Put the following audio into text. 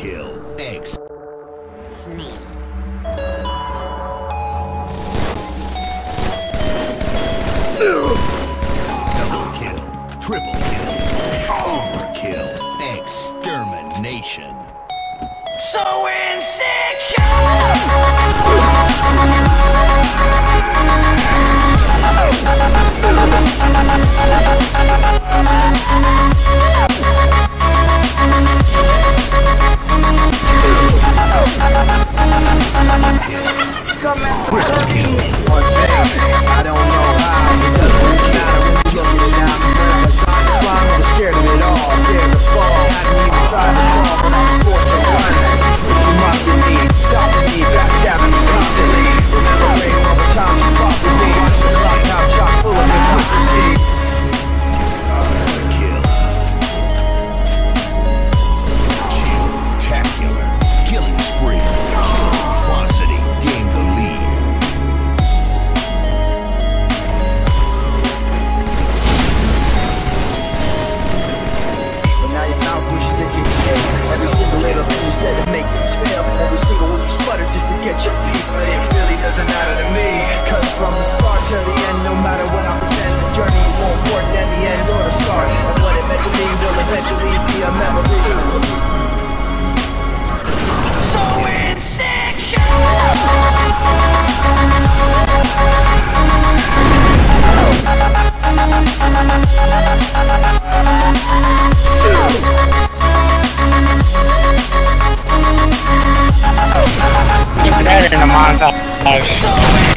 kill. X. Snake. Double kill. Triple kill. Overkill. Extermination. So insecure. Come at some remix. One thing, I don't know how. It doesn't matter when you look at now. Cause I'm strong, I'm scared of it all. Scared to fall. Hadn't even tried to crawl, but I was forced to run. Switching up to me, stopping me, backstabbing me constantly. Remembering all the times you fought with me. Watch the clock now, chock full of hypocrisy. Kill. Spectacular. Killing spree. Atrocity. Gain the lead. But now your mouth wishes it could kill. Every single little thing you said to make things fail. Every single word you sputter just to get your piece. But it really doesn't matter to me. Cause from the start to the end, no matter what I pretend, the journey is more important than the end or the start. And what it meant to me will eventually be a memory. So insecure. Keep that in the montage.